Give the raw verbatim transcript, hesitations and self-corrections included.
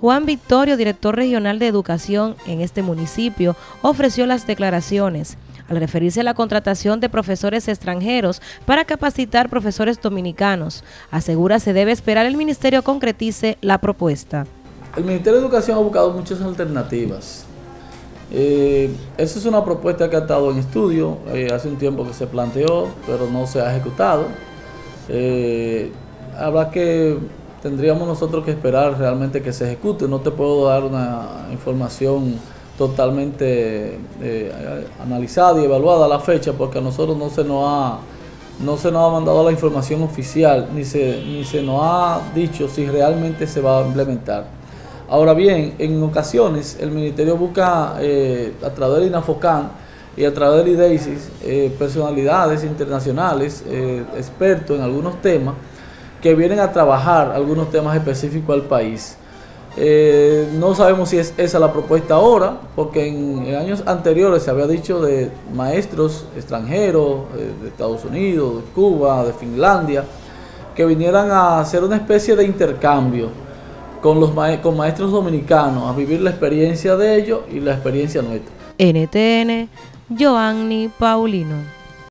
Juan Victorio, director regional de educación en este municipio, ofreció las declaraciones al referirse a la contratación de profesores extranjeros para capacitar profesores dominicanos. Asegura se debe esperar el ministerio concretice la propuesta. El Ministerio de Educación ha buscado muchas alternativas. Eh, esa es una propuesta que ha estado en estudio, eh, hace un tiempo que se planteó, pero no se ha ejecutado. Eh, habrá que, tendríamos nosotros que esperar realmente que se ejecute. No te puedo dar una información totalmente eh, analizada y evaluada a la fecha, porque a nosotros no se nos ha, no se nos ha mandado la información oficial, ni se, ni se nos ha dicho si realmente se va a implementar. Ahora bien, en ocasiones el Ministerio busca eh, a través del INAFOCAN y a través del IDEICIS eh, personalidades internacionales, eh, expertos en algunos temas, que vienen a trabajar algunos temas específicos al país. Eh, no sabemos si es esa la propuesta ahora, porque en, en años anteriores se había dicho de maestros extranjeros, eh, de Estados Unidos, de Cuba, de Finlandia, que vinieran a hacer una especie de intercambio con los ma con maestros dominicanos, a vivir la experiencia de ellos y la experiencia nuestra. N T N, Joanny Paulino.